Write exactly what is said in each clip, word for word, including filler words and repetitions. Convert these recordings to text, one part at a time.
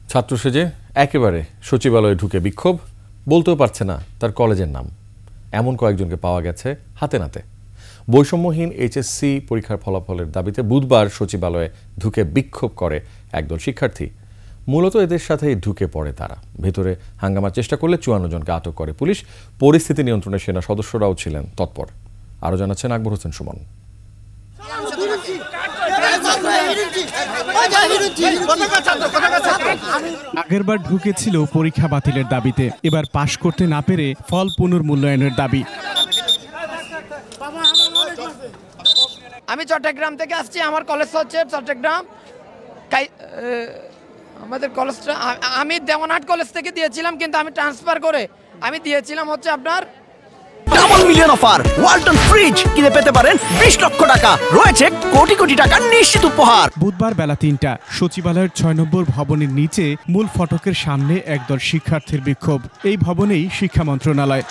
ছাত্র সেজে একেবারে সচিবালয়ে ঢুকে বিক্ষোভ, বলতেও পারছে না তার কলেজের নাম। এমন কয়েকজনকে পাওয়া গেছে হাতে নাতে। বৈষম্যহীন এইচএসসি পরীক্ষার ফলাফলের দাবিতে বুধবার সচিবালয়ে ঢুকে বিক্ষোভ করে একদল শিক্ষার্থী। মূলত এদের সাথেই ঢুকে পড়ে তারা। ভেতরে হাঙ্গামার চেষ্টা করলে চুয়ান্ন জনকে আটক করে পুলিশ। পরিস্থিতি নিয়ন্ত্রণে সেনা সদস্যরাও ছিলেন তৎপর। আরও জানাচ্ছেন আকবর হোসেন সুমন। আগেরবার ঢুকেছিল পরীক্ষা বাতিলের দাবিতে, এবার পাশ করতে না পেরে ফল পুনর্মূল্যায়নের দাবি। আমি চট্টগ্রাম থেকে আসছি, আমার কলেজ হচ্ছে চট্টগ্রাম। আমাদের কলেজটা আমি দেওয়ানহাট কলেজ থেকে দিয়েছিলাম, কিন্তু আমি ট্রান্সফার করে আমি দিয়েছিলাম হচ্ছে আপনার double million offer Walton fridge কিনে পেতে পারেন বিশ লক্ষ টাকা, রয়েছে কোটি কোটি টাকার নিশ্চিত উপহার। বুধবার বেলা তিনটা সচিবালয়ের ছয় নম্বর ভবনের নিচে মূল ফটকের সামনে একদল শিক্ষার্থীর বিক্ষোভ। এই ভবনেই শিক্ষা মন্ত্রণালয়।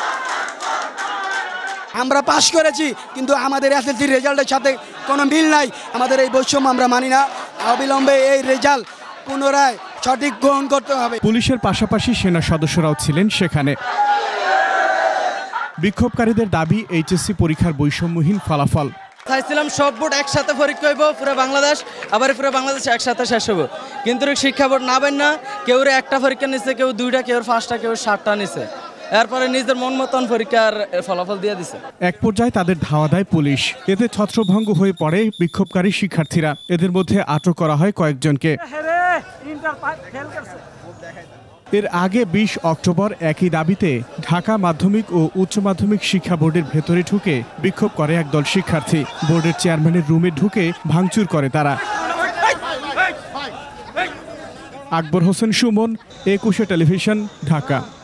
আমরা পাশ করেছি, কিন্তু আমাদের এসএসসি রেজাল্টের সাথে কোনো মিল নাই। আমাদের এই বৈষম্য আমরা মানি না। অবিলম্বে এই রেজাল্ট পুনরায় সঠিক গ্রহণ করতে হবে। পুলিশের পাশাপাশি সেনা সদস্যরাও ছিলেন সেখানে। বিক্ষোভকারীদের দাবি এইচএসসি পরীক্ষার বৈষম্যহীন ফলাফল। চাইছিলাম সব বোর্ড একসাথে পরীক্ষা হইব, পুরো বাংলাদেশ, আবার পুরো বাংলাদেশ একসাথে শেষ হবো। কিন্তু শিক্ষা বোর্ড না বেন না, কেউ একটা পরীক্ষা নিচ্ছে, কেউ দুইটা, কেউ পাঁচটা, কেউ সাতটা নিচ্ছে। এরপরে নিজের মন মতন পরীক্ষার ফলাফল দিয়ে দিছে। এক পর্যায়ে তাদের ধাওয়া দেয় পুলিশ। এতে ছত্রভঙ্গ হয়ে পড়ে বিক্ষোভকারী শিক্ষার্থীরা। এদের মধ্যে আটক করা হয় কয়েকজনকে। এর আগে বিশ অক্টোবর একই দাবিতে ঢাকা মাধ্যমিক ও উচ্চ মাধ্যমিক শিক্ষা বোর্ডের ভেতরে ঢুকে বিক্ষোভ করে একদল শিক্ষার্থী। বোর্ডের চেয়ারম্যানের রুমে ঢুকে ভাঙচুর করে তারা। আকবর হোসেন সুমন, একুশে টেলিভিশন, ঢাকা।